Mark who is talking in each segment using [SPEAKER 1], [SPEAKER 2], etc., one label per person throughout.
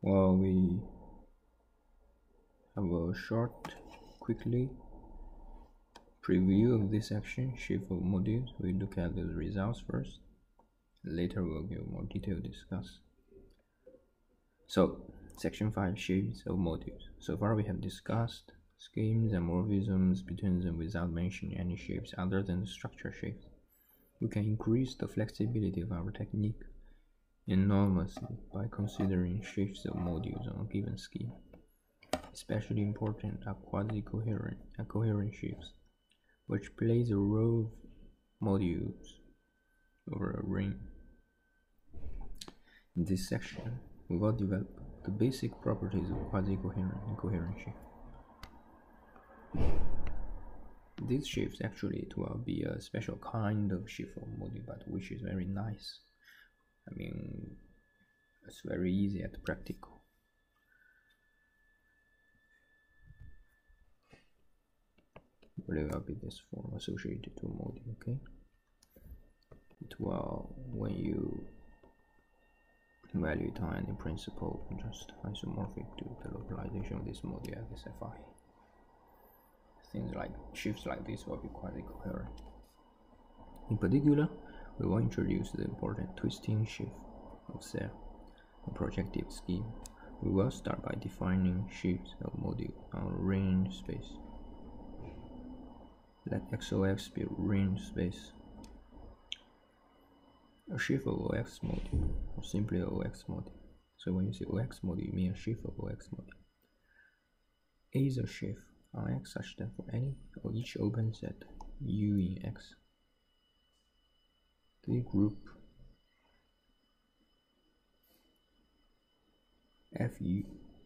[SPEAKER 1] Well, we have a short, quickly preview of this section, shape of modules. We look at the results first. Later we'll give more detailed discuss. So, section 5, shapes of modules. So far we have discussed schemes and morphisms between them without mentioning any shapes other than the structure shapes. We can increase the flexibility of our technique enormously by considering shapes of modules on a given scheme. Especially important are quasi-coherent and coherent shapes, which plays a role of modules over a ring. In this section, we will develop the basic properties of quasi-coherent and coherent shapes. These shapes actually it will be a special kind of shape of module, but which is very nice. I mean, it's very easy and practical. Really will be this form associated to a module, okay? It will, when you evaluate on any principle, just isomorphic to the localization of this module at this Fi. Things like shifts like this will be quasi-coherent. In particular, we will introduce the important twisting shift of cell, a projective scheme. We will start by defining shifts of module on a range space. Let XOX be a range space. A shift of OX module, or simply OX module. So when you say OX module, you mean a shift of OX module. A is a shift on X such that for any or each open set U in X, the group FU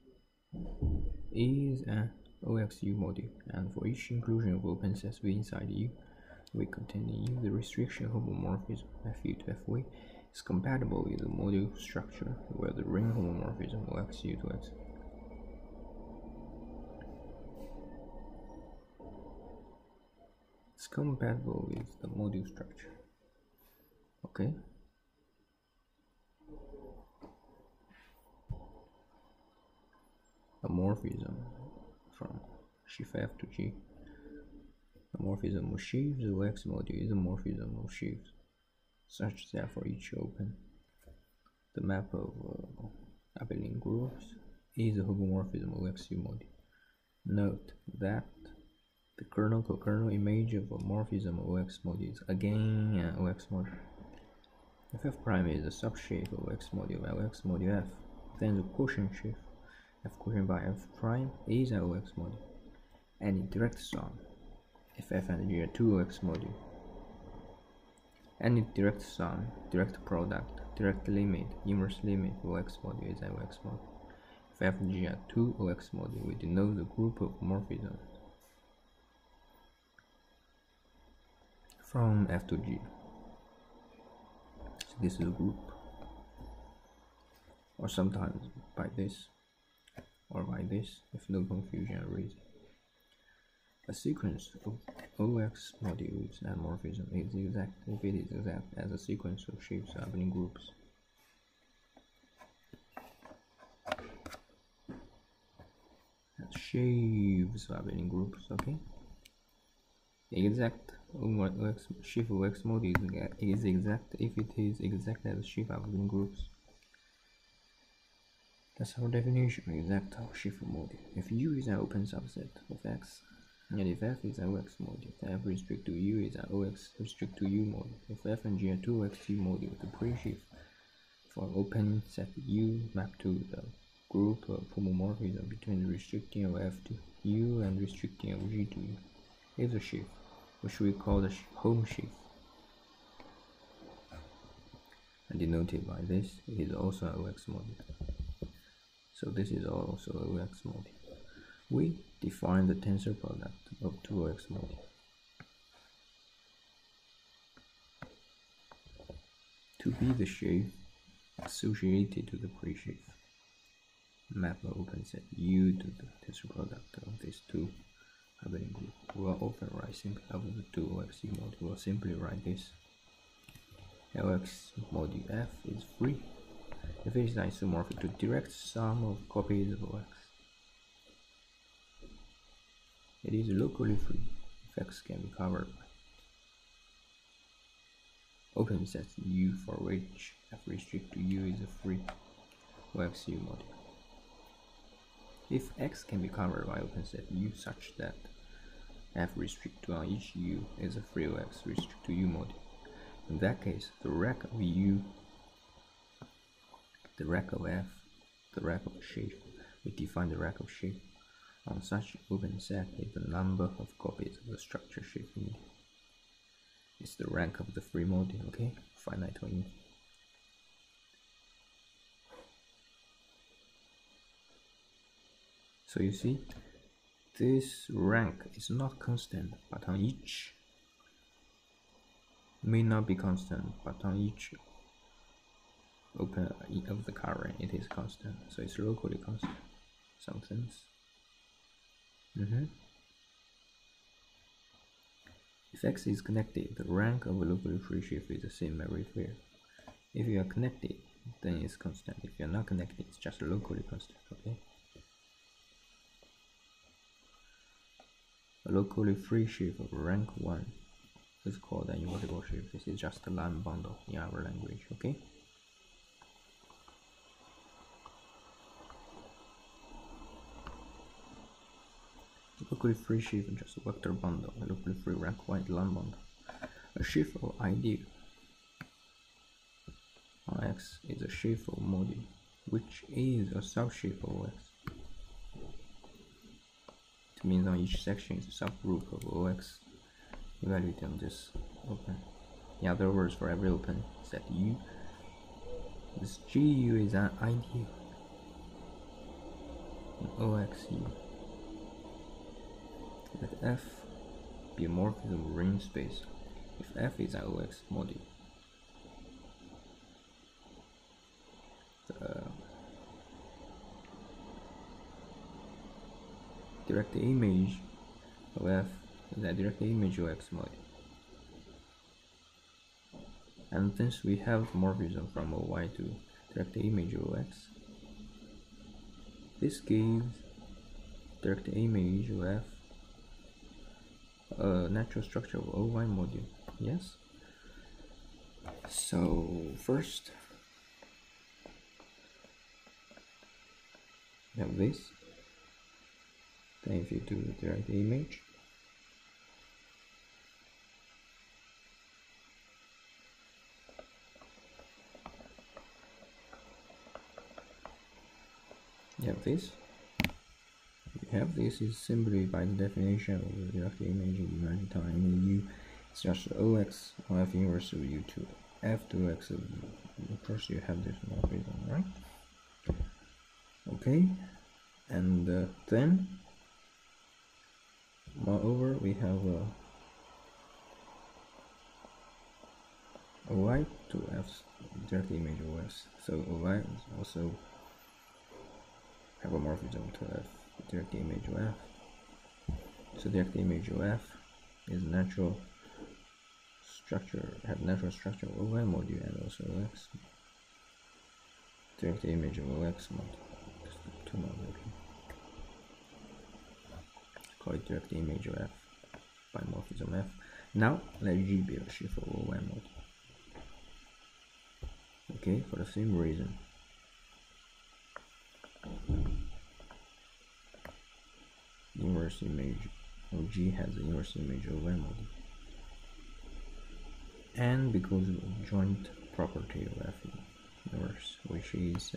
[SPEAKER 1] is an OXU module, and for each inclusion of open sets V inside U, we contain in U, the restriction homomorphism FU to FV is compatible with the module structure where the ring homomorphism OXU to X. It's compatible with the module structure. Okay. A morphism from sheaf F to G. A morphism of sheaves of X module is a morphism of sheaves, such that for each open, the map of abelian groups is a homomorphism of XU module. Note that the kernel co-kernel image of a morphism of OX module is again an OX module. If F prime is a subshape of X module by OX module F, then the quotient shift F quotient by F prime is an OX module. Any direct sum, if F and G are two OX module, any direct sum, direct product, direct limit, inverse limit of OX module is an OX module. If F and G are two OX module, we denote the group of morphisms from F to G. So this is a group, or sometimes by this, or by this, if no confusion arises. A sequence of OX modules and morphism is exact if it is exact as a sequence of shapes of abelian groups. As shapes of abelian groups, okay? Exact OX shape of X module is exact if it is exact as a shape of abelian groups. That's our definition of exact shape of module. If U is an open subset of X, and if F is an OX module, F restrict to U is an OX restrict to U module. If F and G are two OXU module, the pre-shift for open set U map to the group of homomorphism between the restricting of F to U and restricting of G to U is a shift, which we call the home shift. And denoted by this, it is also an OX module. So this is also an OX module. We define the tensor product of two OX modules to be the shape associated to the pre-shape. Map the open set U to the tensor product of these two abelian groups. We will often write simply over the two OXU modules. We will simply write this: LX module F is free if it is isomorphic to direct sum of copies of X. It is locally free if X can be covered by open set U for which F restrict to U is a free OXU module. If X can be covered by open set U such that F restrict to on each U is a free OX restrict to U module, in that case the rank of U, the rank of F, the rank of shape, we define the rank of shape on such open set is the number of copies of the structure shape medium. It's the rank of the free module, okay? Finite or infinite. So you see, this rank is not constant, but on each may not be constant, but on each open of the current it is constant. So it's locally constant. Some sense. If X is connected, the rank of a locally free shift is the same everywhere. If you are connected, then it's constant. If you are not connected, it's just locally constant, okay? A locally free shift of rank 1 is called an invertible shift. This is just a line bundle in our language, okay? Locally free shift is just a vector bundle. A locally free rank 1 line bundle. A shift of ideal on X is a shift of module, which is a subshift of X. It means on each section is a subgroup of OX evaluated on this open. In other words, for every open set U, this GU is an ideal in OXU. Let F be a morphism of ring space if F is an OX module. The direct image of F is a direct image of X module. And since we have morphism from OY to direct image of X, this gives direct image of F a natural structure of OY module. Yes? So first we have this. Then if you do the direct image, you have this. You have this is simply by the definition of the direct image of United time U. It's just OX or F inverse of U to F to X of U. Of course you have this morphism, right? Okay, and then moreover we have OY to F direct image of S. So OY is also have a morphism to F direct image of F. So direct image of F is natural structure, have natural structure of OY module and also OX. Direct image of OX module. Two module, okay. Call it direct image of F by morphism F. Now let G be a shift of OY module. Okay, for the same reason. Inverse image of G has the inverse image of Y module. And because of the joint property of F inverse, which is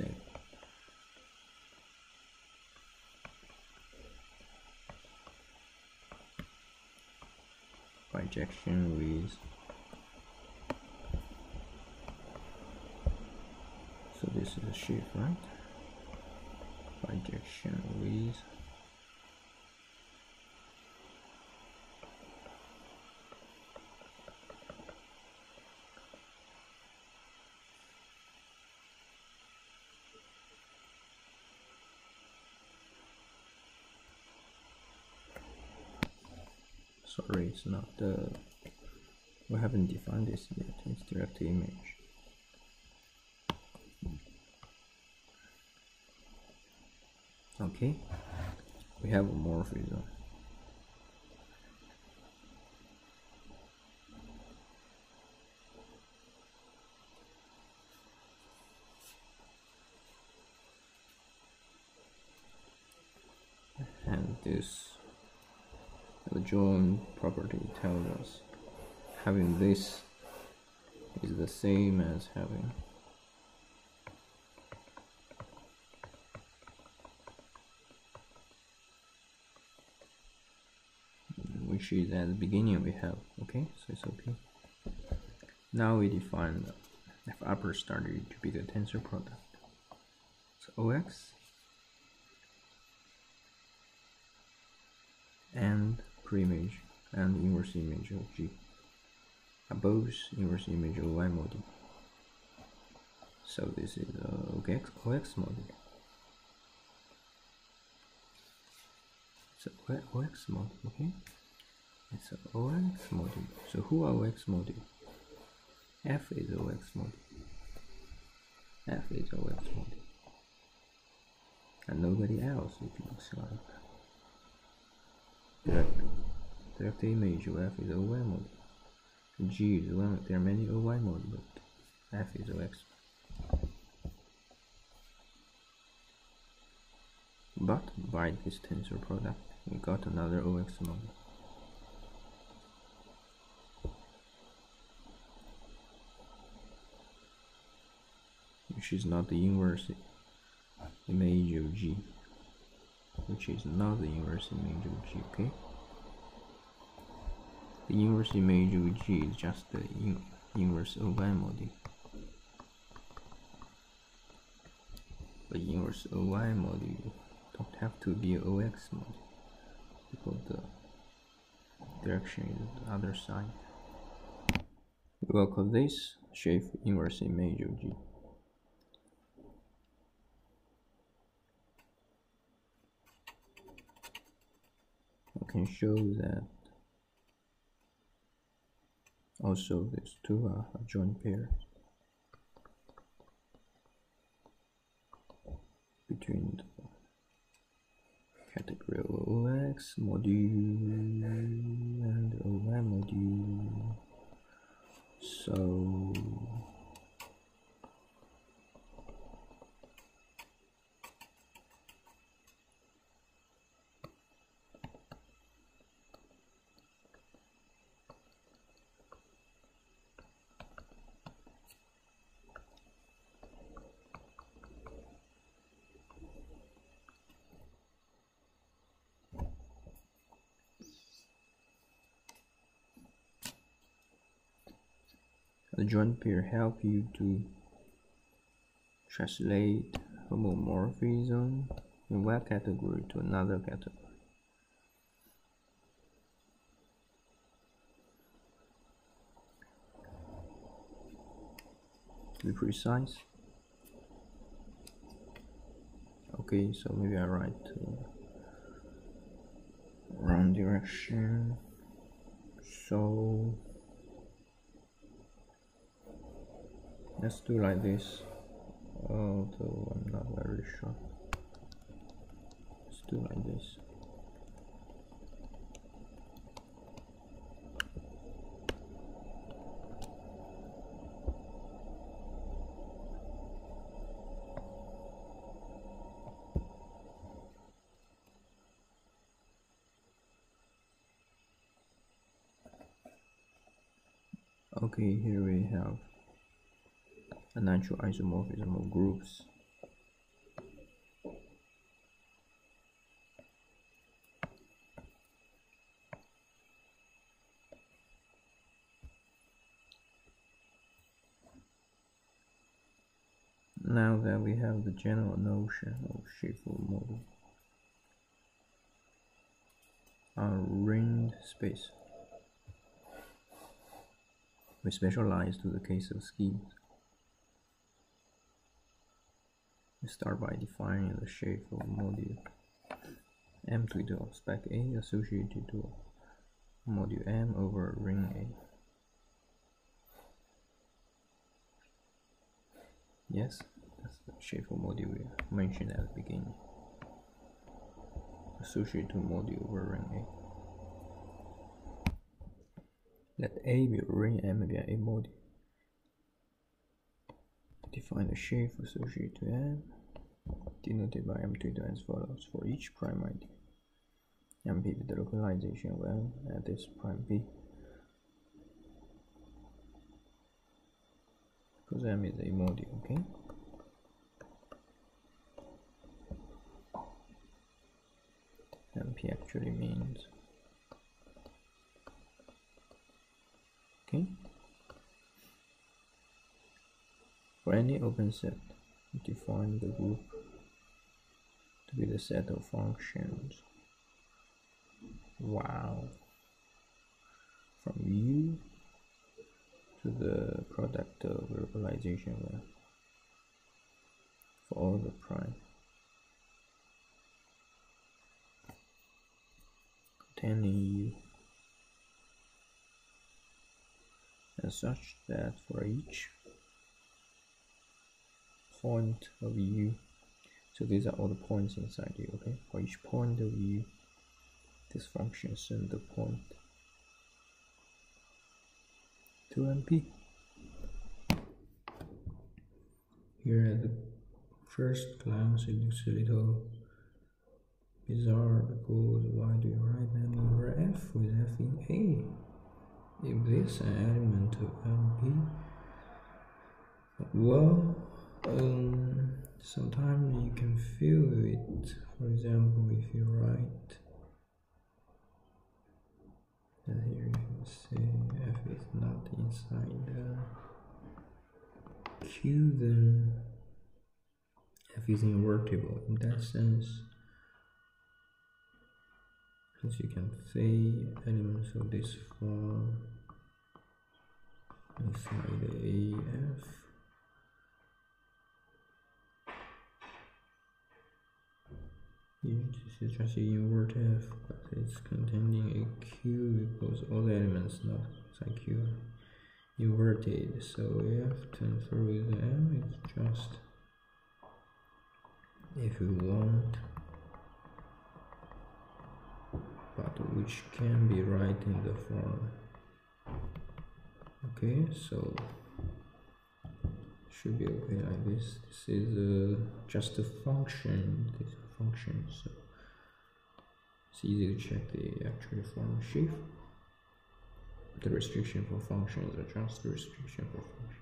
[SPEAKER 1] bijection with, so this is a shift, right? Bijection with sorry, it's not we haven't defined this yet. It's direct image. Okay, we have a morphism. And this adjoint property tells us having this is the same as having which is at the beginning we have. Okay, so it's okay. Now we define the f upper started to be the tensor product. So OX and preimage and inverse image of G are both inverse image of Y module. So this is OX module. So OX module, okay? It's an OX module. So who are OX module? F is OX module. F is OX module. And nobody else, it looks like. Direct image of F is OY module. G is OY module. There are many OY modules, but F is OX. But by this tensor product, we got another OX module. Which is not the inverse image of G. Which is not the inverse image of G, okay? The inverse image of G is just the inverse OY module. The inverse OY module don't have to be an OX module because the direction is the other side. We will call this shape inverse image of G. I can show that also these two are adjoint pairs between the category of OX module and OY module. So adjoint pair help you to translate homomorphism in one category to another category. To be precise, okay, so maybe I write wrong direction. So let's do like this, although I'm not very sure. Let's do like this. Okay, here we have a natural isomorphism of groups. Now that we have the general notion of sheaffold model, a ringed space, we specialize to the case of schemes. We start by defining the sheaffold module M to the of spec A associated to module M over ring A. Yes, that's the sheaffold module we mentioned at the beginning. associated to module over ring A. Let A be a ring, M be an A module. Define the shape associated to M, denoted by M2 as follows. For each prime ID, MP with the localization of M at this prime B, because M is a module, okay? MP actually means, okay? For any open set, define the group to be the set of functions. Wow. From U to the product of localization for all the prime containing U, and such that for each point of U, so these are all the points inside U, okay? For each point of U, this function send the point to MP. Here at the first glance it looks a little bizarre, because why do you write M over F with F in A? If this is an element of MP, well, sometimes you can feel it. For example, if you write, and here you can say F is not inside Q, then F is invertible. In that sense, since you can say elements of this form inside AF, this is just a invert F, but it's containing a Q because all the elements not inside Q are inverted. So F tensor with M is just, if you want, but which can be right in the form. Okay, so should be okay like this. This is just a function. This function, so it's easy to check the actual form sheaf. The restriction for functions are just the restriction for function.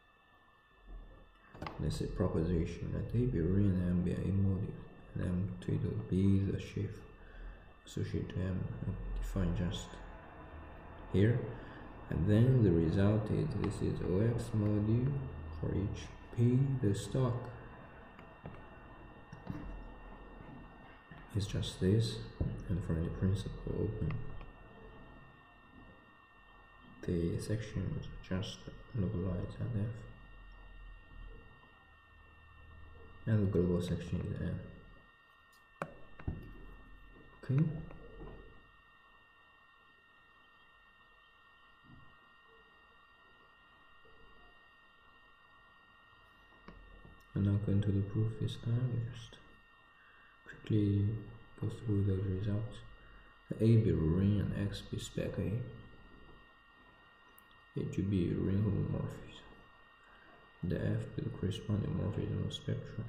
[SPEAKER 1] Let's say proposition that A be real and M be a module, and M to B the sheaf associated to M, defined just here, and then the result is this is OX module for each P. The stock is just this, and for any principal open, the section is just localized at F, and the global section is N. Okay. I'm not going to the proof this time, we just quickly go through those results. The A be ring and X be spec A. It should be ring homomorphism. The F be the corresponding morphism of spectrum.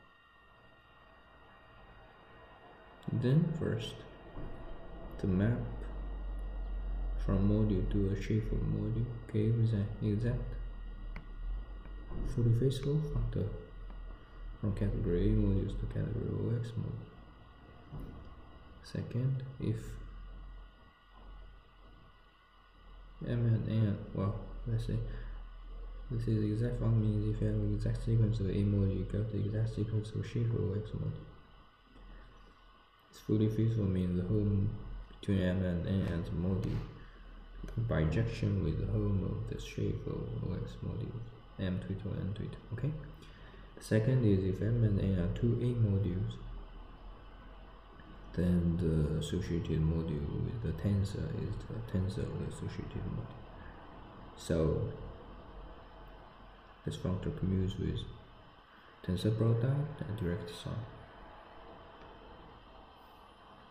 [SPEAKER 1] Then first, to map from module to a shape of module gives an exact fully faithful factor from category A modules to category OX module. Second, if M and N, well, let's say this is the exact function, means if you have the exact sequence of A module, you get the exact sequence of shape of OX module. It's fully faithful means the home between M and N as a module bijection with the home of the shape of OX modules M22 and N22. Okay. The second is if M and N are two A modules, then the associated module with the tensor is the tensor of the associated module. So this functor commutes with tensor product and direct sum.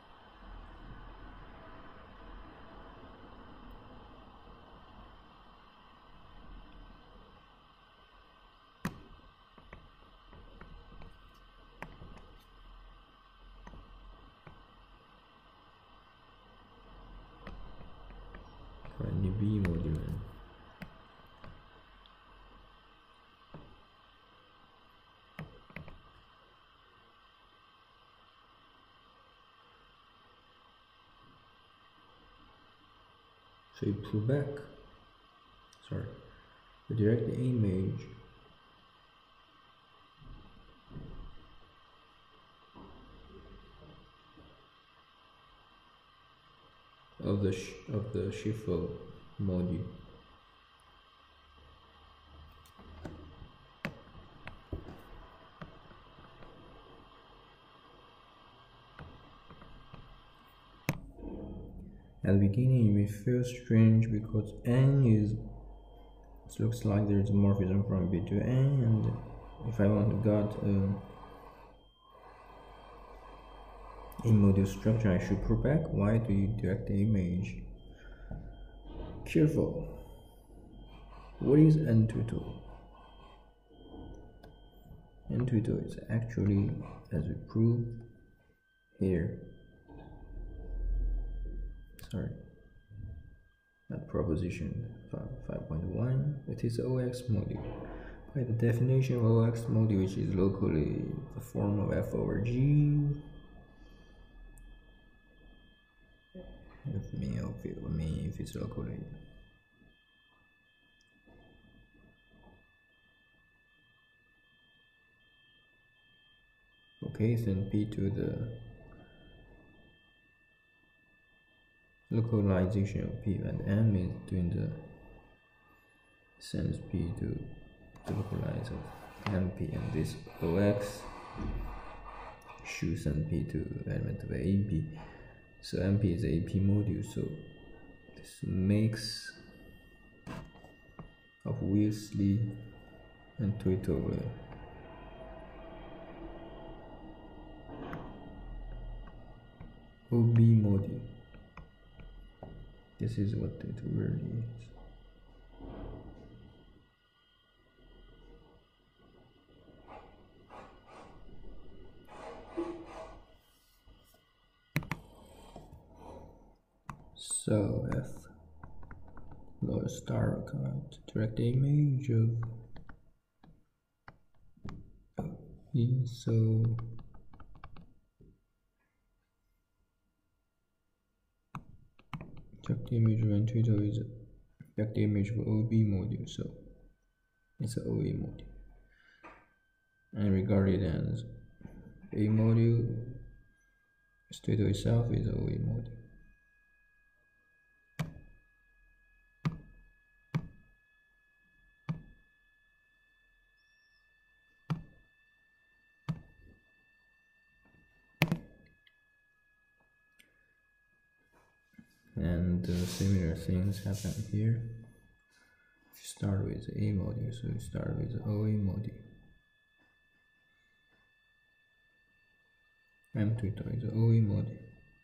[SPEAKER 1] So you pull back, the direct image of the Schiffer module. At the beginning it may feel strange because N is, it looks like there is a morphism from B to N, and if I want to get a module structure, I should pull back. Why do you direct the image? Careful. What is N-Tutor? N-Tutor is actually, as we prove here, at proposition 5.1, it is OX module. By the definition of OX module, which is locally the form of F over G, if it's locally. Okay, send P to the localization of P, and M is doing the sends P to the localize of MP, and this OX should send P to element of AP. So MP is AP module, so this makes obviously N-Tutor OB module. This is what it really is. So F lower star account direct image of E, so direct image of N-Tutor is direct image of OB module, so it's an OA module, and regarded as A module, N-Tutor itself is OA module. And similar things happen here. If you start with A module, so you start with OA module. N-Tutor is OA module.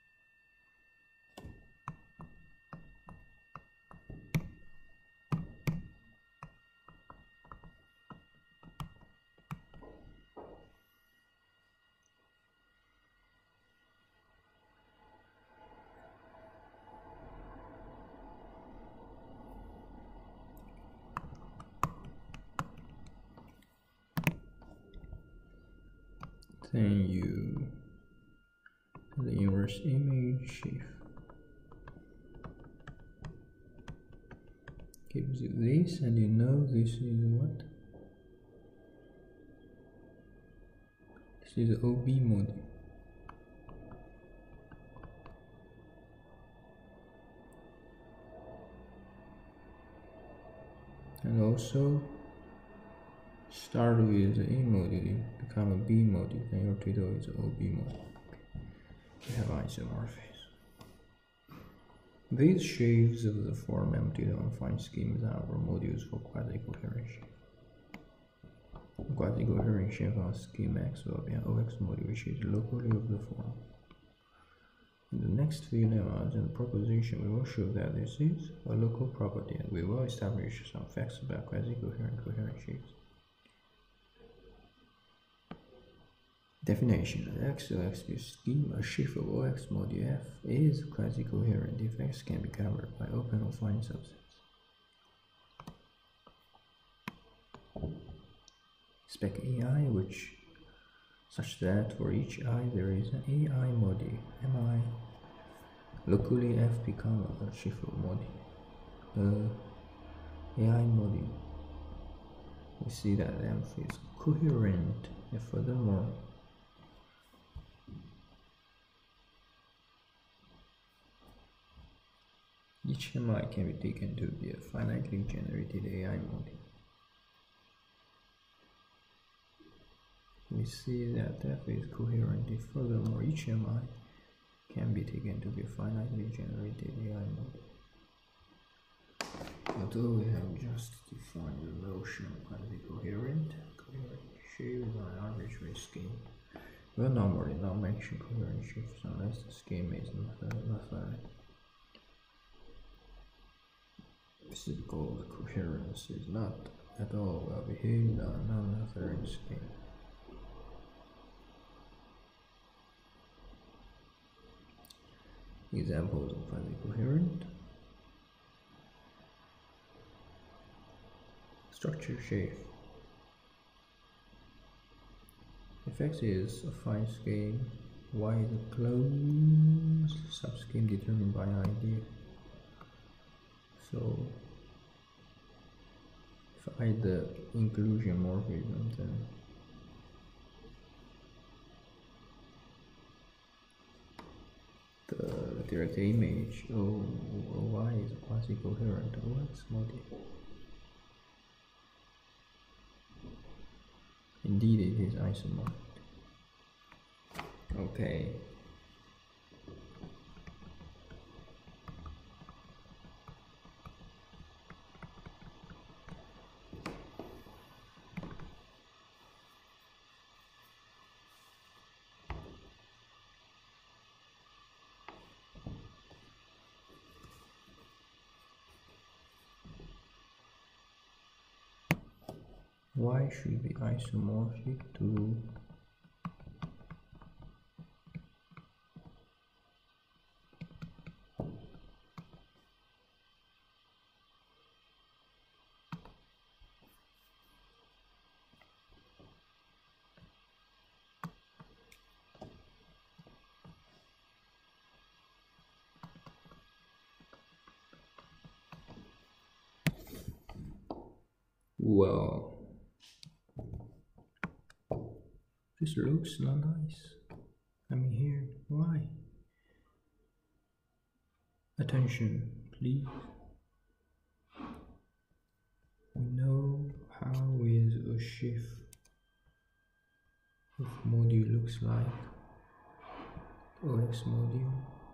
[SPEAKER 1] Then you the inverse image shift gives you this, and you know this is what? This is OB module. And also start with A module, become a B module, then your Tutor is OB module. You have isomorphism. These shapes of the form M-Tutor and fine schemes are modules for quasi-coherent shape. Quasi-coherent shape on scheme X will be an OX module which is locally of the form. In the next few lemmas and proposition, we will show that this is a local property, and we will establish some facts about quasi-coherent coherent shapes. Definition: the XOX scheme, a sheaf of OX module F is quasi-coherent if X can be covered by open or fine subsets. Spec AI, which such that for each I there is an AI module MI. Locally F become a sheaf of module. the AI module, we see that ENV is coherent, and furthermore, each MI can be taken to be a finitely generated AI model. We see that F is coherent, and furthermore, each MI can be taken to be a finitely generated AI model. Although we have just defined the notion of quasi-coherent, coherent shape is an arbitrary scheme. We will normally not mention coherent shapes unless the scheme is Noetherian. Physical coherence is not at all well behaved in a non-Noetherian scheme. Examples of quasi-coherent: structure shape. If X is a fine scheme, Y is a closed subscheme determined by an idea. So, if I the inclusion morphism, then the direct image OY is a quasi-coherent OX model. Indeed, it is isomorphic. Okay. Y should be isomorphic to well, this looks not nice. I mean here, why? Attention, please. We know how is a shift of module looks like. OX module.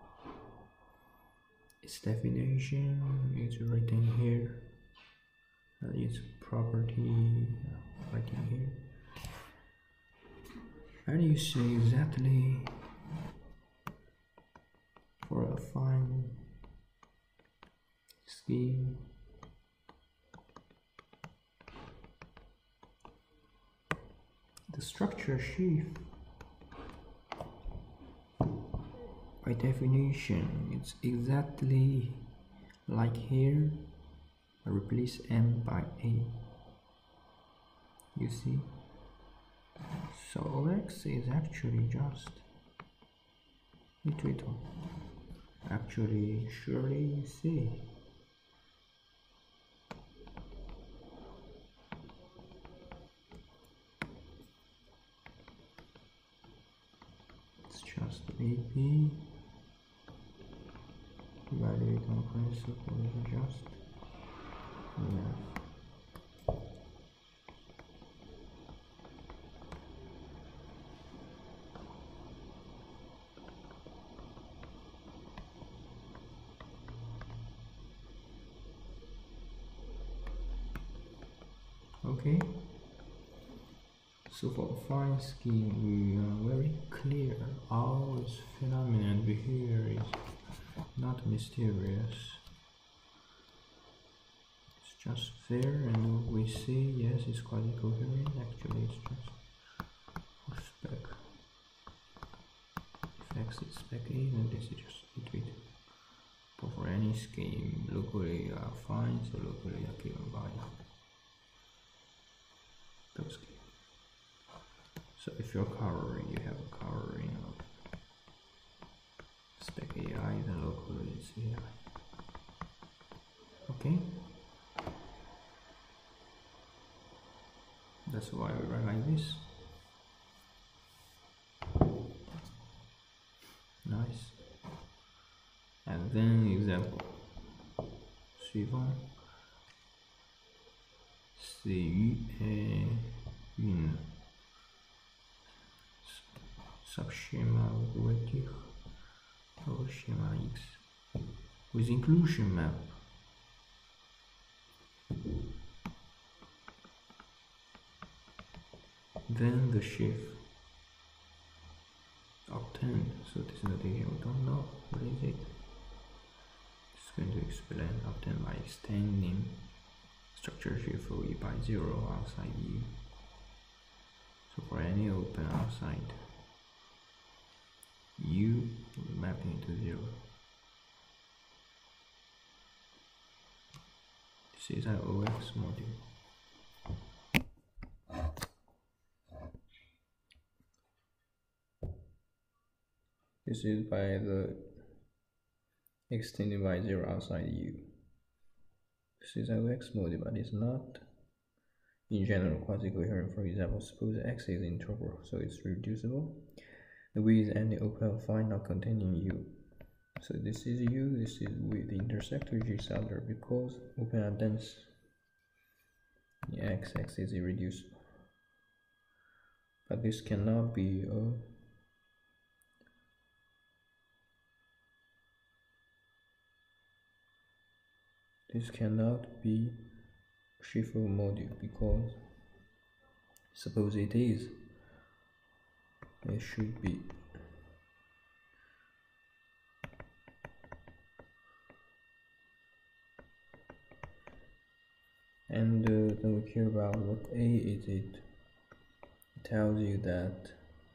[SPEAKER 1] Its definition is written here. And its property written here. And you see exactly for a fine scheme the structure sheaf by definition it's exactly like here. I replace M by A, you see. So OX is actually just wait. Actually, surely you see. It's just AP. Evaluate on principle is just enough. Okay, so for a fine scheme we are very clear all its phenomena and behavior is not mysterious, it's just there, and we see yes it's quasi-coherent. Actually it's just for spec. If X is spec A, then this is just between. But for any scheme locally are fine, so locally are given by those schemes. So if you're covering, you have a covering of spec AI, then locally it's AI. Okay, that's why we write like this. Nice. And then example suivant. C'est une subschema relative au schema X with inclusion map. Then the sheaf obtained. So this notation we don't know. What is it? It's going to explain obtained by extending structure sheaf for E by 0 outside U. So for any open outside U, we're mapping it to 0. This is our OX module. This is by the extended by 0 outside U. This is our X module, but it's not in general quasi-coherent. For example, suppose X is integral, so it's reducible with any open file not containing U. So this is U, this is with the intersect with each other because open are dense. The X is irreducible. But this cannot be sheaf module because suppose it is, it should be. And then we care about what A is it. It tells you that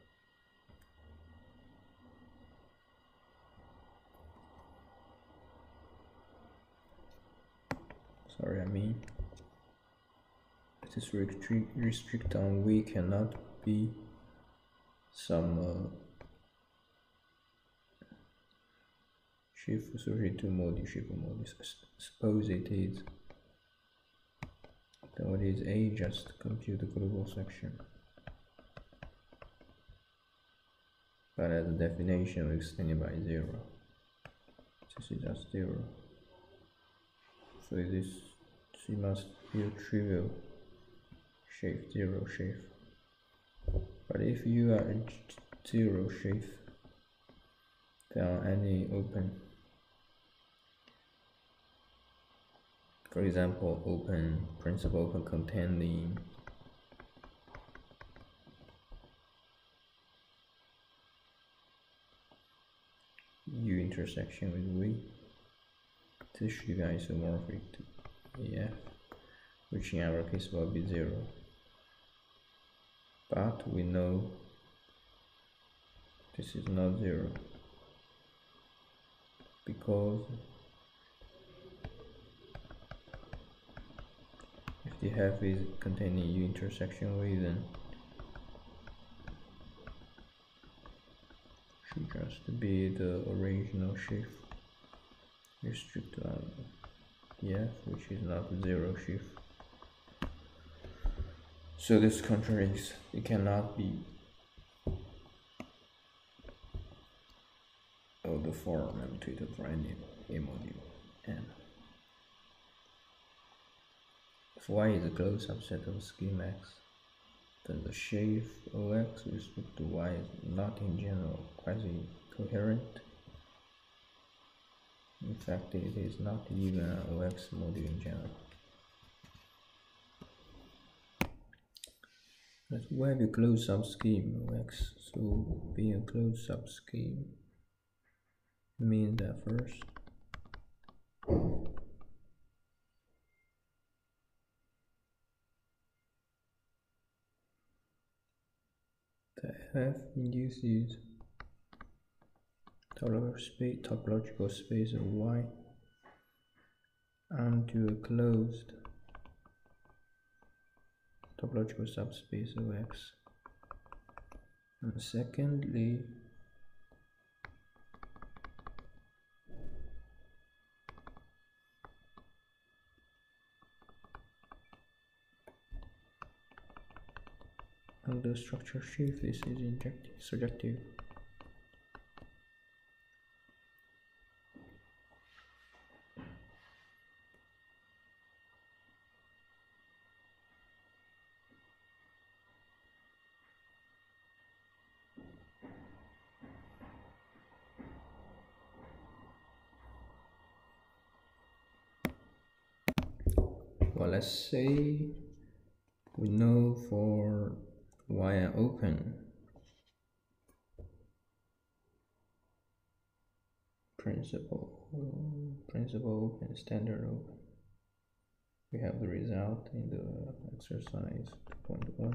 [SPEAKER 1] this restrict on V cannot be some sheaf associated to sheaf module. Suppose it is. Then what is A? Just compute the global section. But as a definition, we extended by 0. This is just 0. So this must be a trivial sheaf, 0 sheaf. But if you are a 0 sheaf, then any open, for example, principal open containing U intersection with V, this should be isomorphic to EF, which in our case will be 0. But we know this is not 0 because if the half is containing U intersection with, then should just be the original sheaf restrict on EF, which is not 0 sheaf. So this contradicts. It cannot be the form annotated for any A module N. If Y is a closed subset of scheme X, then the sheaf OX with respect to Y is not in general quasi-coherent. In fact, it is not even an OX module in general. But we have a closed subscheme OX, so being a closed subscheme means that first the F induces topological space of Y onto a closed topological subspace of X. And secondly, how the structure shift. This is surjective. Well, let's say we know for wire open principal open, standard open. We have the result in the exercise 2.1.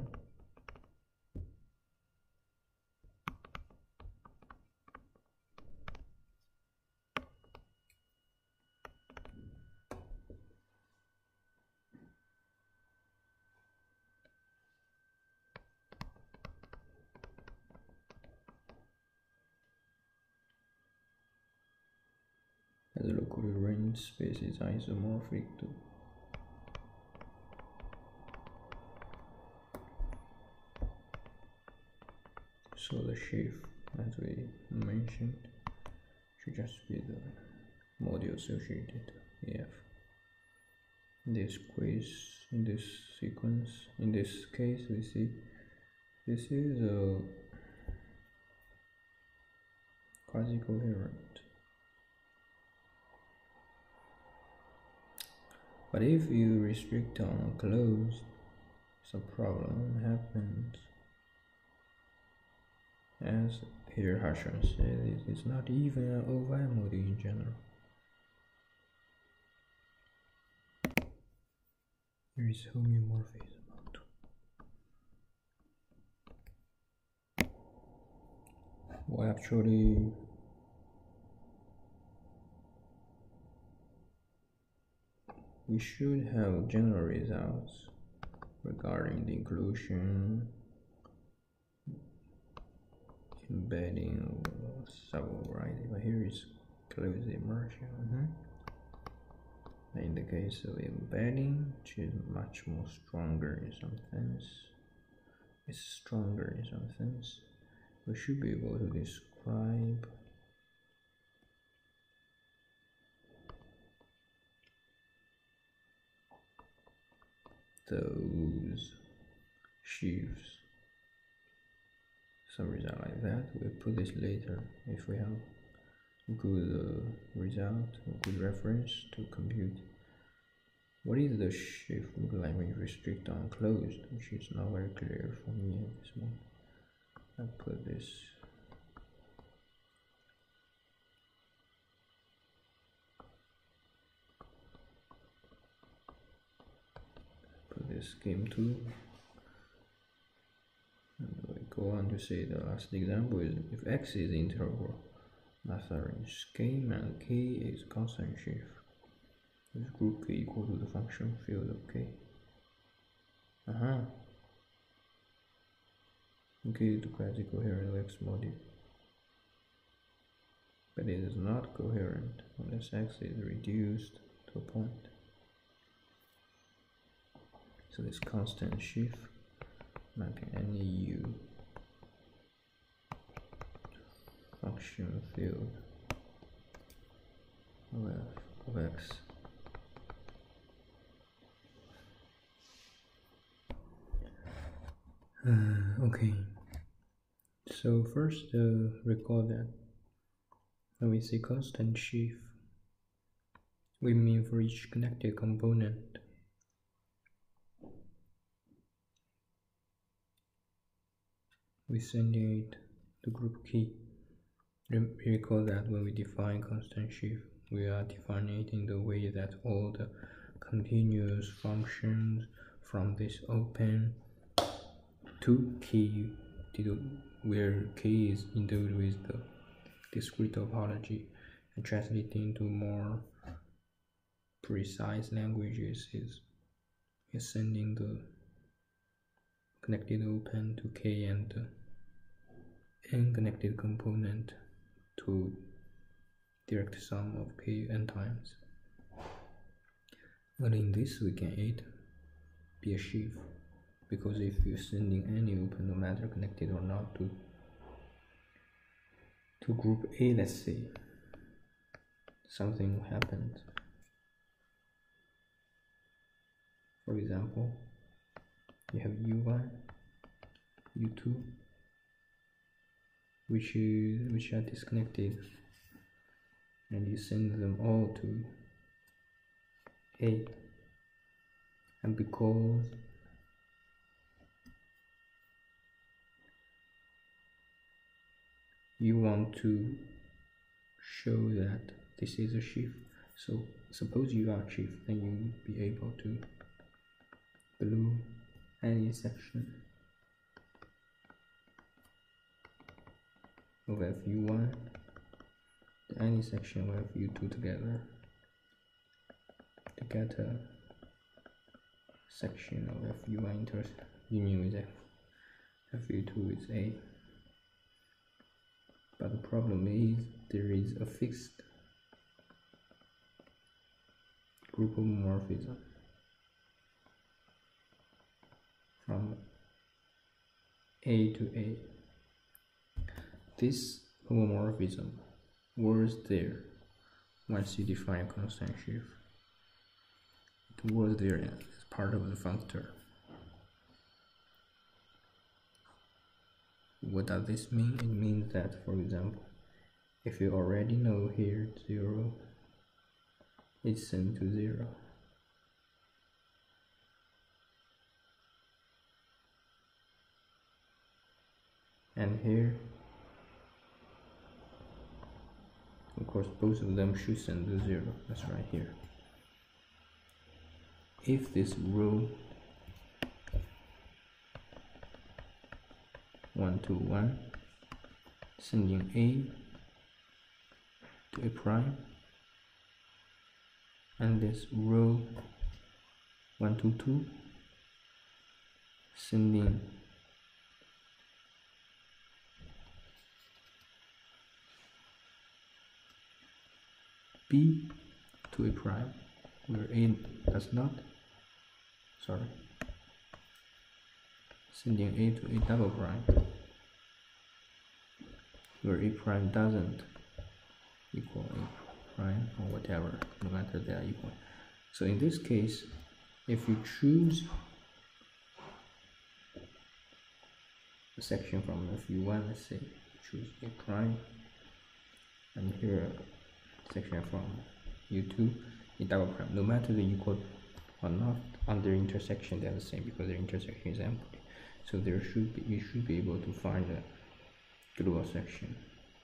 [SPEAKER 1] As the locally arranged space is isomorphic to so the shift, as we mentioned, should just be the module associated EF. In this sequence, in this case, we see this is a quasi-coherent. But if you restrict on closed, some problem happens. As here Harshman said, it is not even an OVI module in general. Here is homeomorphism. Well, actually, we should have general results regarding the inclusion, embedding, subvariety, but here is closed immersion. In the case of embedding, which is much more stronger in some sense, we should be able to describe those shifts. Some result like that. We'll put this later if we have good result, good reference to compute. What is the shift look like when you restrict on closed, which is not very clear for me at this moment. I put this scheme 2, and we go on to say the last example is if x is interval Mathering scheme and k is constant shift with group k equal to the function field of k. Okay, the quasi-coherent x module, but it is not coherent unless x is reduced to a point. So this constant shift mapping any u function field of x. Okay, so first recall that when we say constant shift, we mean for each connected component we send it to group key. Recall that when we define constant shift, we are defining it in the way that all the continuous functions from this open to key, where k is endowed with the discrete topology, and translating into more precise languages is sending the connected open to k and the n-connected component to direct sum of k n times. But in this we can be a shift because if you're sending any open, no matter connected or not, to group A, let's say, something happened. For example, you have U1, U2, which are disconnected, and you send them all to A, and because you want to show that this is a shift, so suppose you are shift, then you would be able to glue any section of FU1 to any section of FU2 together to get a section of FU1 union with FU2 with A. But the problem is there is a fixed group homomorphism from A to A. This homomorphism was there once you define a constant shift. It was there as part of the functor. What does this mean? It means that, for example, if you already know here 0, it's sent to 0. And here, of course, both of them should send to 0. That's right here. If this row 1 to 1 sending A to A prime, and this row 1 to 2 sending B to A prime, where A does not, sending A to A double prime, where A prime doesn't equal A prime or whatever, no matter they are equal. So in this case, if you choose a section from FU1, let's say choose A prime, and here a section from U2, A double prime, no matter they equal or not, on their intersection they are the same because their intersection is empty. So you should be able to find a global section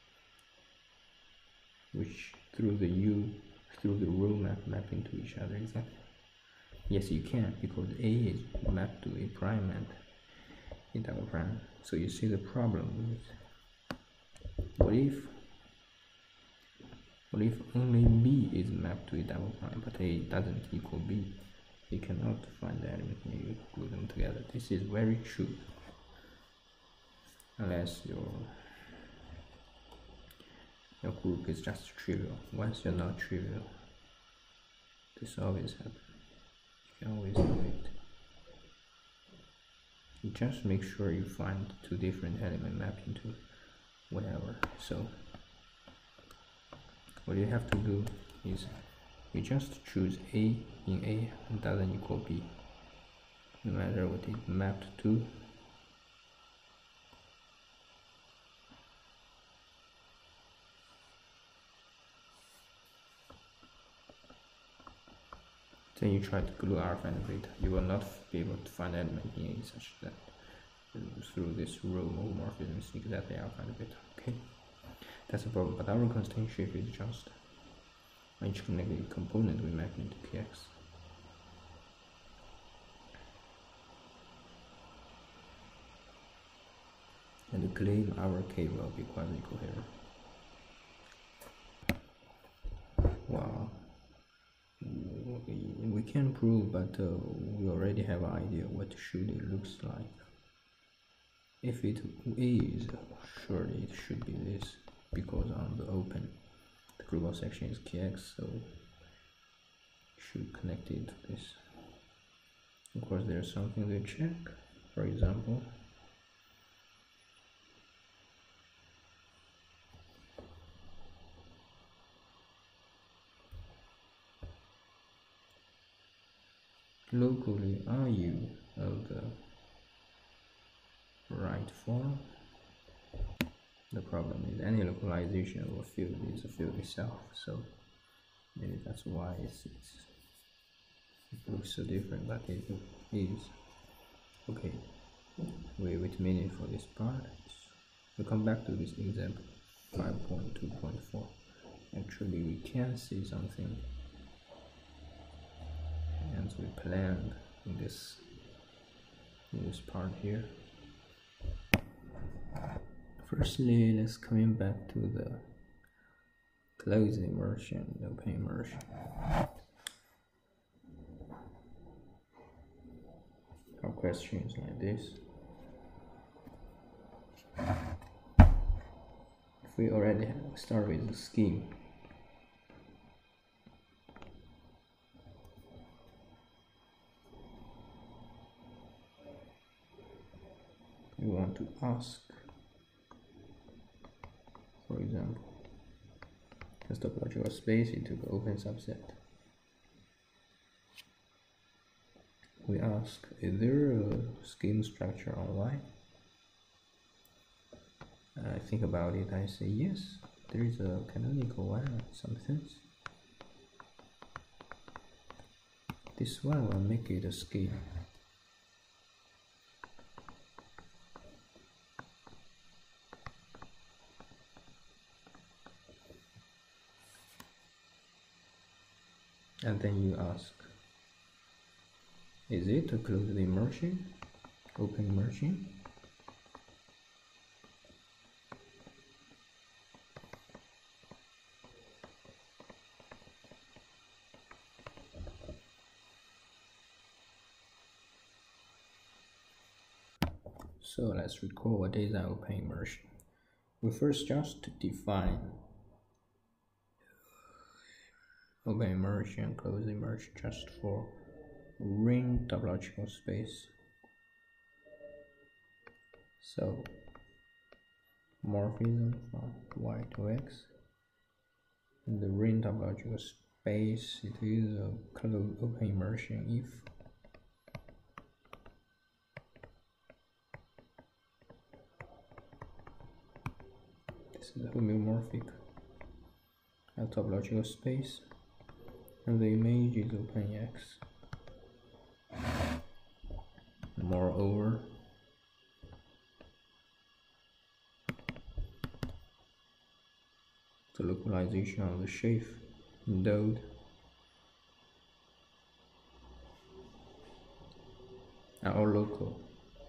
[SPEAKER 1] which through the row mapping to each other. Exactly. Yes, you can, because A is mapped to A prime and A double prime. So you see the problem is, what if only B is mapped to A double prime but A doesn't equal B? You cannot find the element when you glue them together. This is very true, unless your group is just trivial. Once you're not trivial, this always happens. You can always do it. You just make sure you find two different elements mapped into whatever. So what you have to do is you just choose A in A and doesn't equal B, no matter what it mapped to. Then you try to glue alpha and beta. You will not be able to find element in A such that through this row homomorphism is exactly alpha and beta. Okay, that's a problem. But our constant shift is just each connected component we map into Kx. And claim our K will be quasi-coherent. Wow. We can prove, but we already have an idea what should it looks like. If it is, surely it should be this, because on the open the global section is Kx, so it should connect it to this. Of course, there's something to check. for example. Locally, are you of the right form? The problem is any localization of a field is a field itself, so maybe that's why it looks so different, but it is. Okay, we wait a minute for this part. We'll come back to this example 5.2.4. Actually, we can see something as we planned in this part here. Firstly, let's come back to the closed immersion, open immersion. Our question is like this. If we already start with the scheme, we want to ask, for example, a topological space into the open subset. We ask, is there a scheme structure on Y? I think about it, I say yes, there is a canonical one in some sense. This one will make it a scheme. And then you ask, is it a closed immersion, open immersion? So let's recall what is an open immersion. We first just define open immersion, closed immersion just for ring topological space. So morphism from Y to X. In the ring topological space, it is a closed open immersion if this is a homeomorphic topological space and the image is open X. Moreover, the localization of the shape endowed are all local.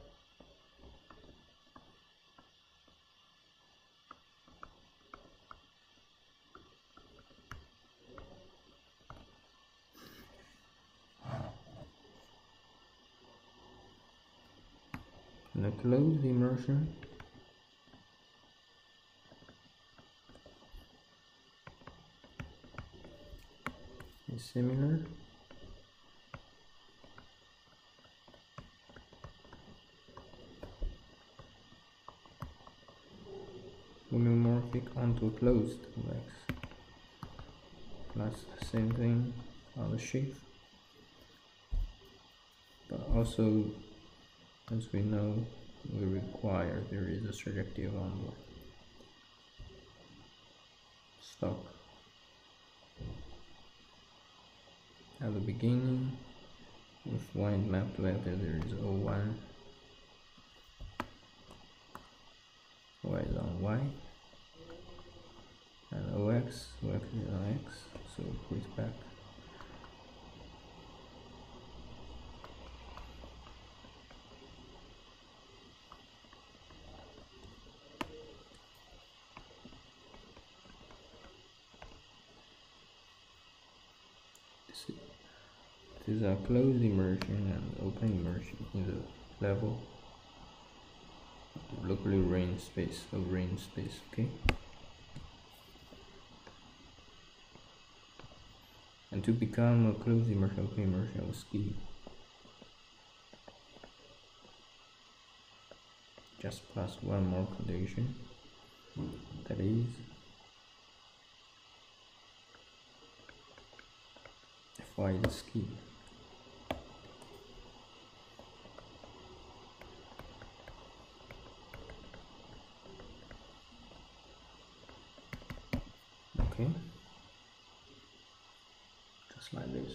[SPEAKER 1] In a closed immersion, is similar. Homeomorphic onto closed X. Plus the same thing on the shape. But also, as we know, we require there is a surjective on the stock. At the beginning, if Y is mapped to vector, there is O1, Y is on Y, and OX is on X, so put it back. These are closed immersion and open immersion in the level of locally range space, okay? And to become a closed immersion, open immersion of a scheme, just plus one more condition, that is Fy is a scheme. Okay, just like this.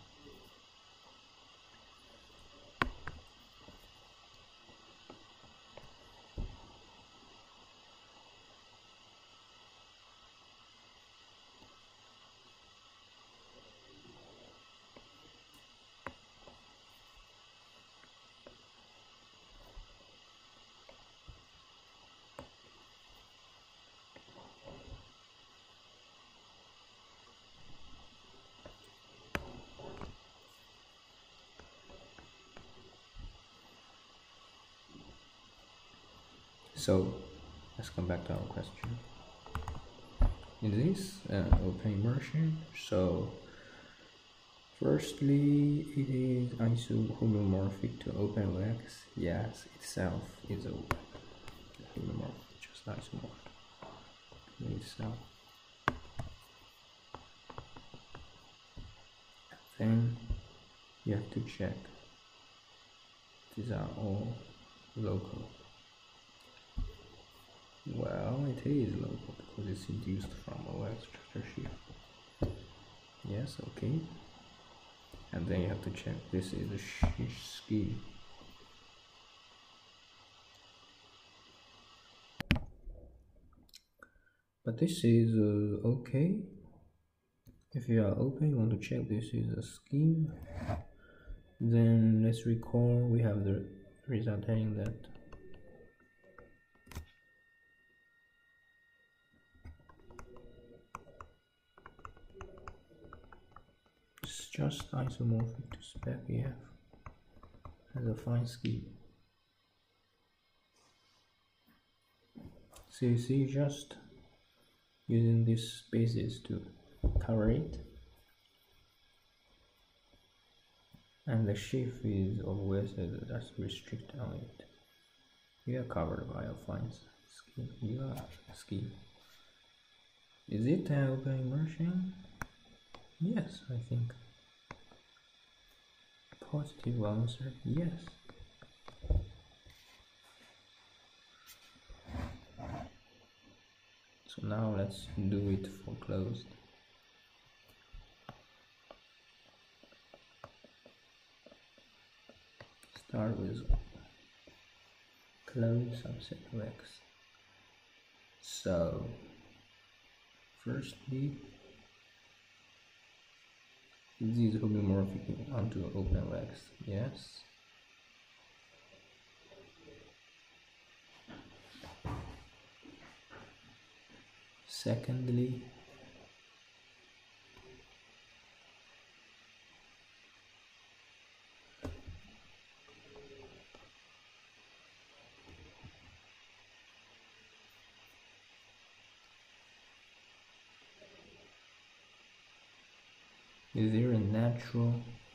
[SPEAKER 1] So let's come back to our question. In this open immersion, so firstly, it is isomorphic to OpenOS. Yes, itself is a homomorphic, just isomorphic to itself. Then you have to check these are all local. Well, it is local because it's induced from OS structure shift. Yes, okay. And then you have to check this is a scheme. But this is okay. If you are open, you want to check this is a scheme. Then let's recall we have the result telling that it's just isomorphic to spec EF as a fine scheme. So you see, just using this basis to cover it, and the shift is always that's restricted on it. You are covered by a fine scheme. You are a scheme. Is it an open immersion? Yes, I think. Positive answer, yes. So now let's do it for closed. Start with closed subset of X. So firstly, this is homomorphic onto OpenOS. Yes. Secondly, is there a natural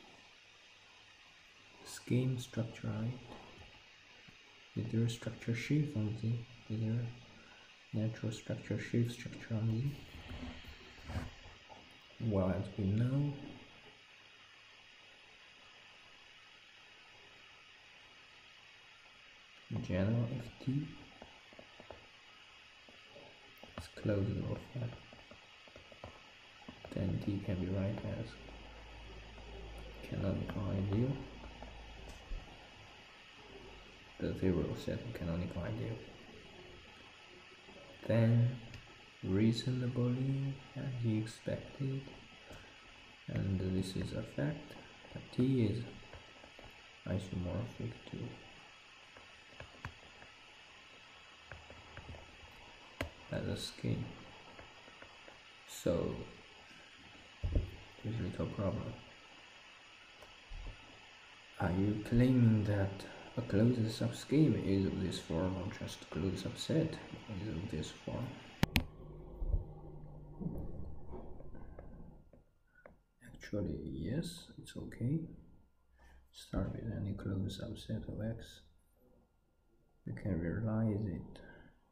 [SPEAKER 1] scheme structure on it? Is there a structure shift on Z? Is there a natural structure shift structure on Z? Well, as we know, general FT is closed of that. Then T can be write as canonical ideal. The zero set of canonical ideal. Then reasonably as you expected, and this is a fact that T is isomorphic to as a scheme. So there's a little problem. Are you claiming that a closed subscheme is of this form, or just a closed subset is of this form? Actually, yes, it's okay. Start with any closed subset of X. you can realize it.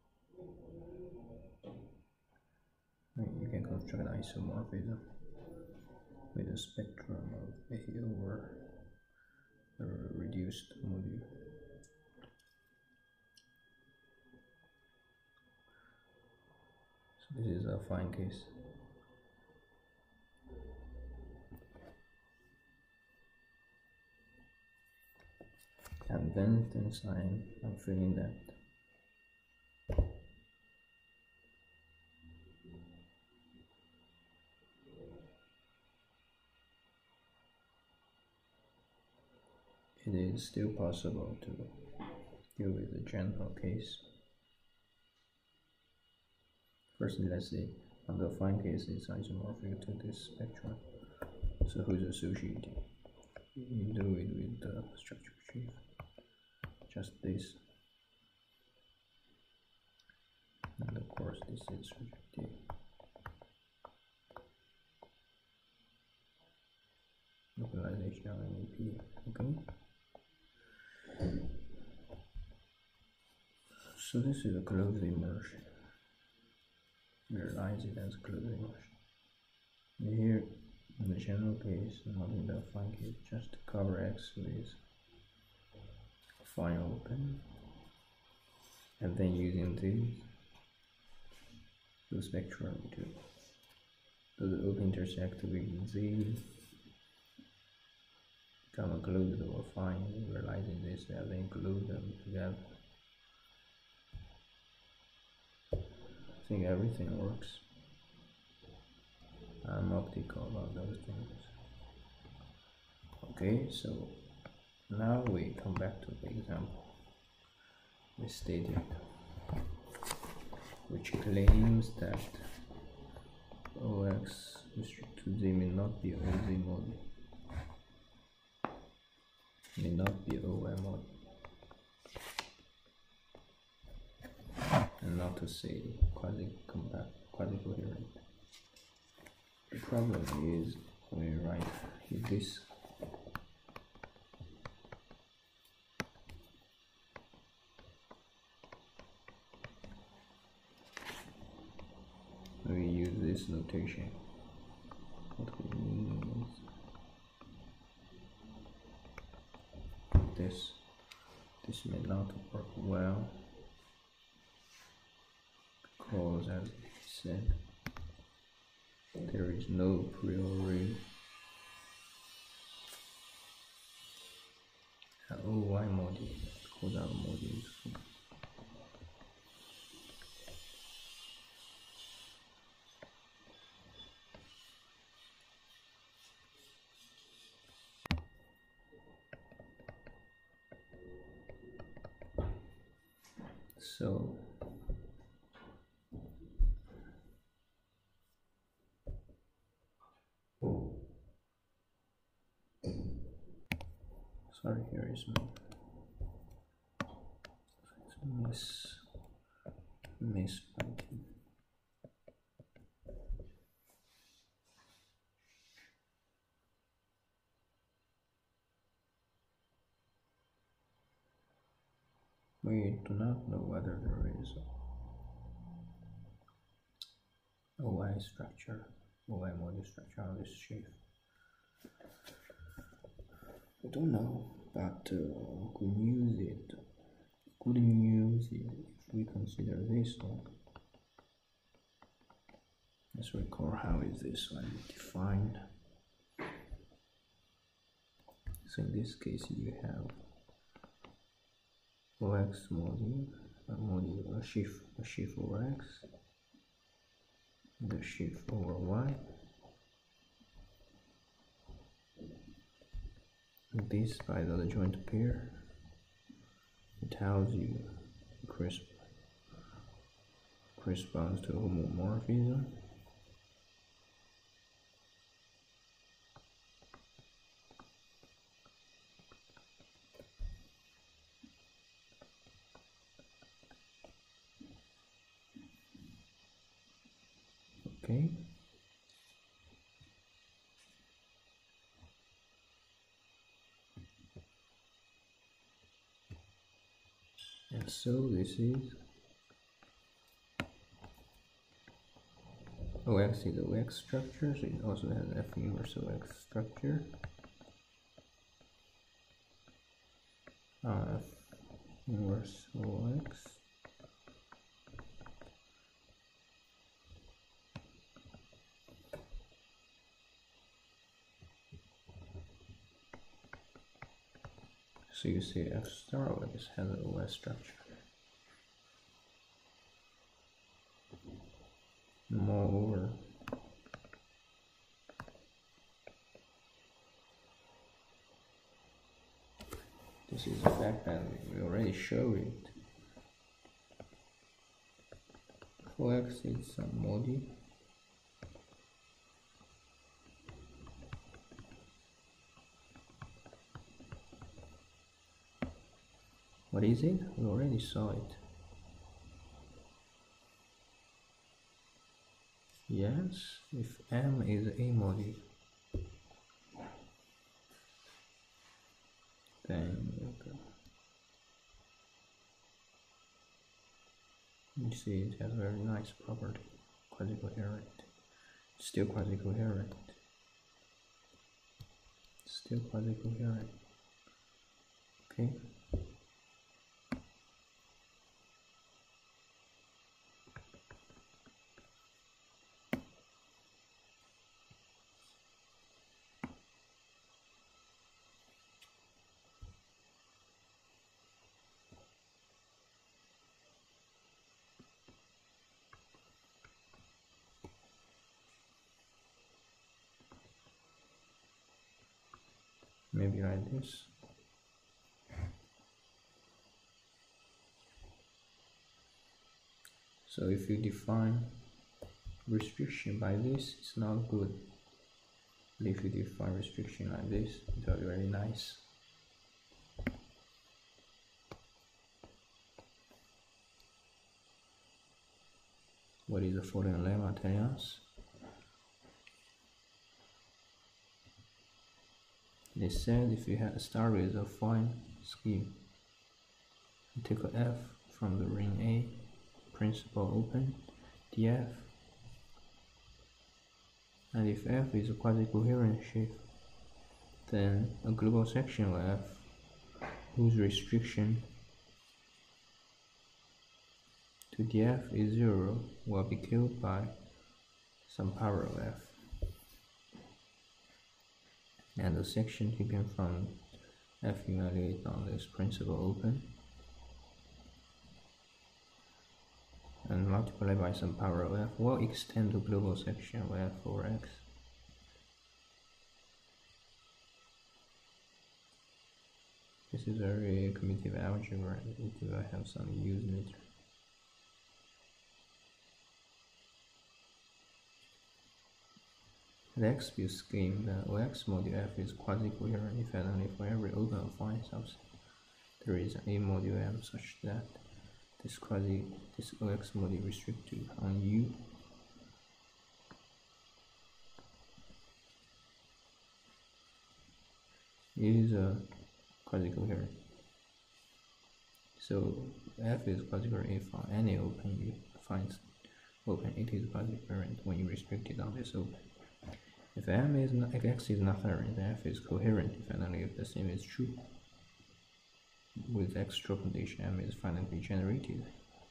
[SPEAKER 1] You can construct an isomorphism with a spectrum of A over a reduced module. So this is a fine case. And then since I'm feeling that it is still possible to deal with the general case. Firstly, let's see, on the fine case is isomorphic to this spectrum. So who's associated? You do it with the structure sheaf. Just this. And of course this is rejected. Localization on MEP. Okay. So this is a closed immersion. Realize it as closed immersion. Here in the general case, not in the fine case, just cover X with fine open, and then using the spectrum to do the open intersect with Z, become a closed or fine, realizing this and then glue them together. I think everything works. I'm optical about those things. Okay, so now we come back to the example we stated, which claims that OX restricted to Z may not be OZ mode, may not be OY mode, and not to say quasi-coherent. The problem is when we write this, we use this notation. What we mean is this may not work well because, as he said, there is no priori OY module because our module is full. So sorry, here is miss writing. We do not know whether there is OY structure, OY module structure on this sheaf. I don't know, but good news is if we consider this one. Let's recall how is this one defined. So in this case you have OX module, a sheaf over X, the sheaf over Y. This by the joint pair, it tells you corresponds to homomorphism. Okay. And so this is OX is OX structure, so it also has F inverse OX structure. F inverse OX. So you see F star OX has an OS structure. Moreover, this is the fact that we already showed it. OX is some modi. What is it? We already saw it. Yes, if M is a modi, then okay. You see it has a very nice property, quasi-coherent. Still quasi-coherent. Still quasi-coherent. Okay. Maybe like this. So if you define restriction by this, it's not good. But if you define restriction like this, it will be very nice. What is the following lemma telling us? They said if you had a star with a fine scheme, you take a F from the ring A, principal open, dF, and if F is a quasi-coherent sheaf, then a global section of F whose restriction to dF is 0 will be killed by some power of F. And the section taken from F evaluate on this principal open and multiplied by some power of F will extend to global section of F over X. This is very primitive algebra. It will have some use later. The X-view scheme, the OX module F is quasi-coherent if and only for every open or fine subset there is an A module M such that this OX module restricted on U is quasi-coherent. So F is quasi-coherent if on any open U finds open, it is quasi-coherent when you restrict it on this open. If M is not, X is not coherent, then F is coherent if and only if the same is true. With extra condition, M is finally generated.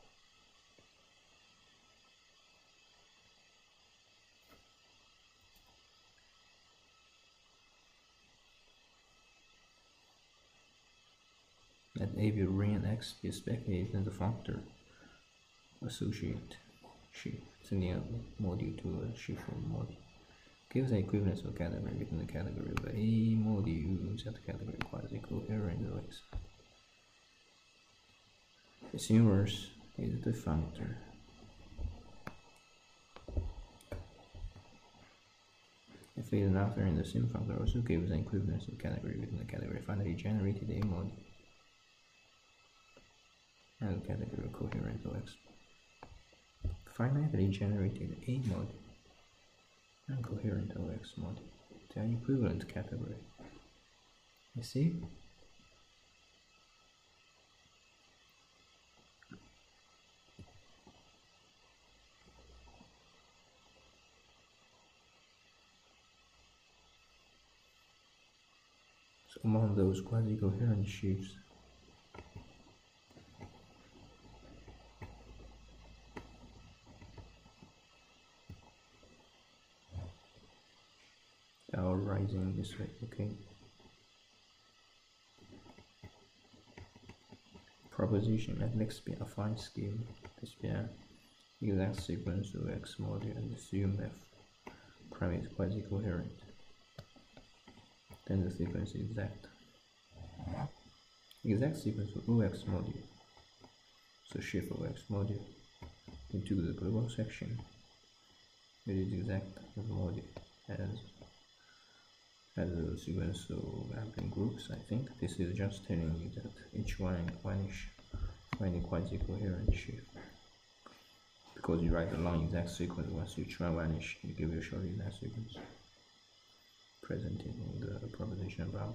[SPEAKER 1] Let A be ring and X be speculated in the functor associate sheaf, sending a module to a sheaf module. Gives the equivalence of category within the category of A module that category quasi-coherent OX. Its inverse is the functor. If it is not there in the same functor, also gives an equivalence of category within the category finally generated A module and the category coherent OX. Finitely generated A module and coherent OX module. They are equivalent category. You see? So among those quasi-coherent sheaves, they are rising this way, okay? Proposition, let X be a affine scheme. This be an exact sequence of X module and assume F prime is quasi-coherent. Then the sequence is exact. Exact sequence of OX module. So shift OX module into the global section. It is exact as module as a sequence of Abelian groups. I think this is just telling you that each one vanish find a quasi-coherent shift. Because you write a long exact sequence, once each one vanish, you give you a short exact sequence presented in the proposition above.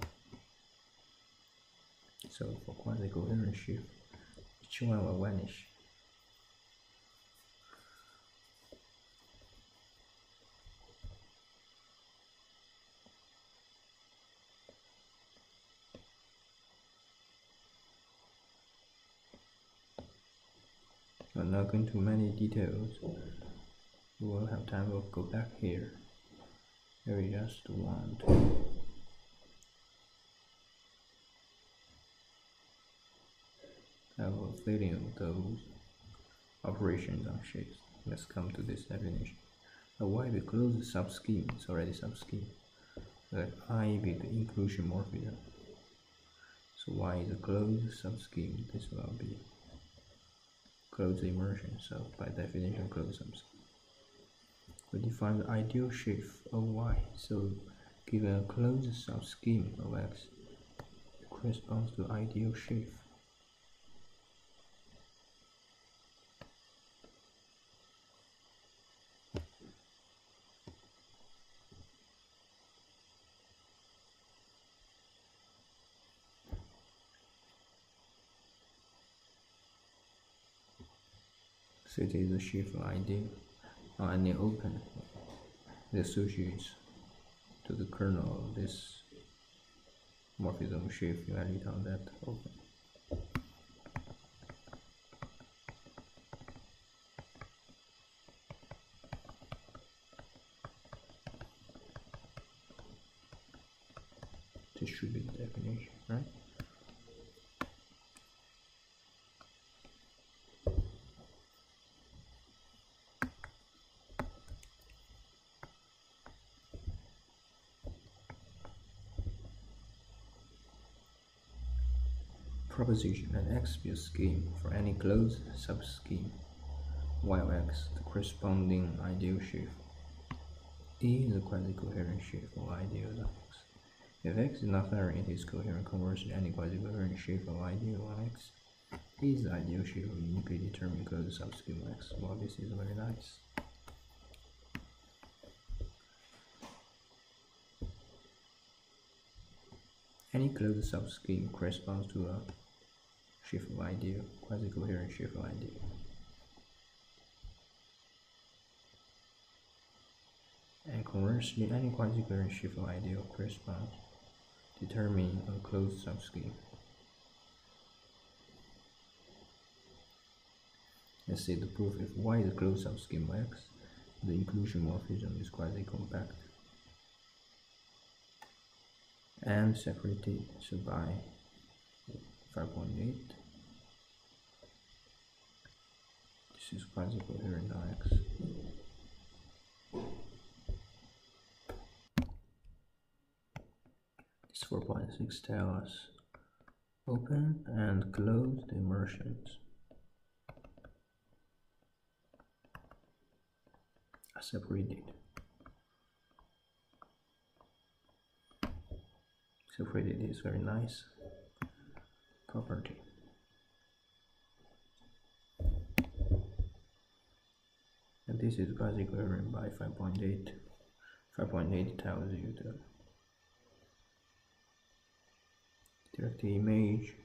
[SPEAKER 1] So for quasi-coherent shift, each one will vanish. I'm not going into many details. We won't have time to go back here. Here we just want to have a feeling of those operations on shapes. Let's come to this definition. A Y with closed subscheme is already subscheme. Let I be the inclusion morphism. So Y is a closed subscheme. This will be closed immersion. So by definition, closed subscheme. We define the ideal shape of Y. So given a closed subscheme of X, it corresponds to ideal shape. So it is a shift ideal on any open that associates to the kernel of this morphism shift valid on that open. This should be the definition, right? Proposition, let X be a scheme for any closed subscheme, while X the corresponding ideal shift. E is a quasi-coherent shift of ideal of X. If X is not firing, it is coherent converse to any quasi-coherent shift of ideal on X. E is the ideal shift of uniquely determined closed subscheme X. Well, this is very nice. Any closed subscheme corresponds to a shift of ideal, quasi-coherent shift of ideal. And conversely, any quasi-coherent shift of ideal corresponds to determining a closed subscheme. Let's say the proof: if Y is a closed subscheme of X, the inclusion morphism is quasi-compact and separated so by 5.8. This is quasi-coherent on X. This 4.6 tells us open and closed immersions are separated. Separated is very nice property. And this is quasi-coherent by 5.8. 5.8 tells you the direct image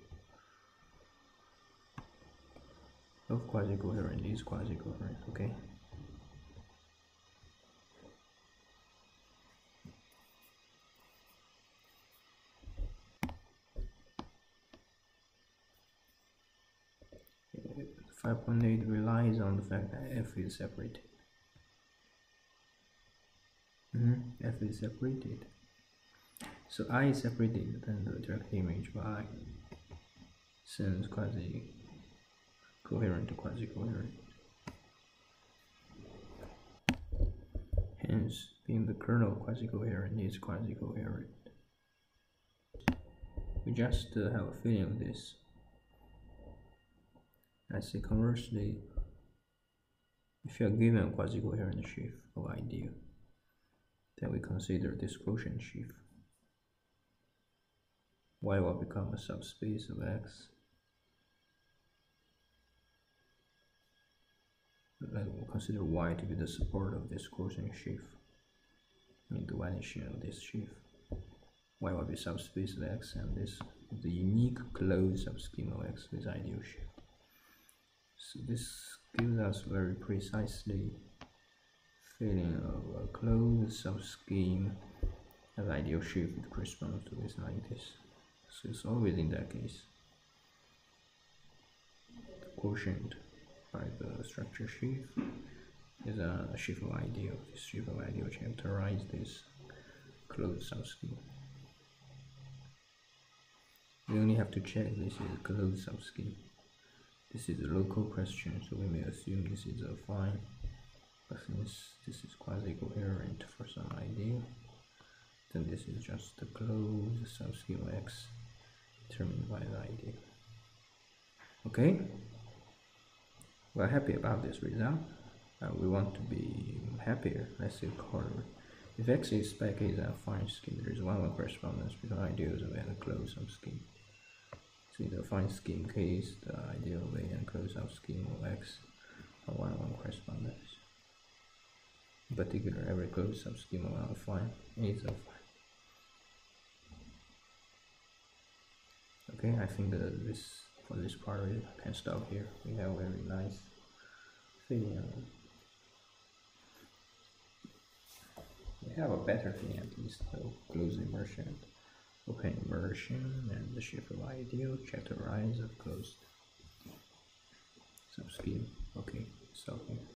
[SPEAKER 1] of quasi-coherent is quasi-coherent, okay? 5.8 relies on the fact that f is separated. F is separated. So I is separated, then the direct image by sends quasi-coherent to quasi-coherent. Hence, being the kernel quasi-coherent is quasi-coherent. We just have a feeling of this. I say conversely, if you are given a quasi-coherent sheaf of idea, then we consider this quotient sheaf. Y will become a subspace of X. We'll consider Y to be the support of this quotient sheaf, mean the vanishing of this sheaf. Y will be subspace of X, and this is the unique closed subscheme of X with ideal sheaf. So this gives us very precisely feeling of a closed subscheme as ideal sheaf. It corresponds to this like this. So it's always in that case. The quotient by the structure sheaf is a sheaf of ideal. This sheaf of ideal characterizes this closed subscheme. We only have to check this is a closed subscheme. This is a local question, so we may assume this is affine. But since this is quasi-coherent for some idea, then this is just the closed subscheme of X determined by the idea. Okay? We're happy about this result. We want to be happier. Let's say quarter. If X is spec is a affine scheme, there is one correspondence between ideals of A and closed subscheme. So in the affine scheme case, the ideal of A and closed subscheme of X are one-on-one correspondence. In particular, every closed subscheme of affine is affine. Okay, I think that for this part we can stop here. We have a very nice feeling. We have a better feeling at least of closed immersion, open immersion, and the sheaf of ideal characterized of closed subscheme. Okay, so here.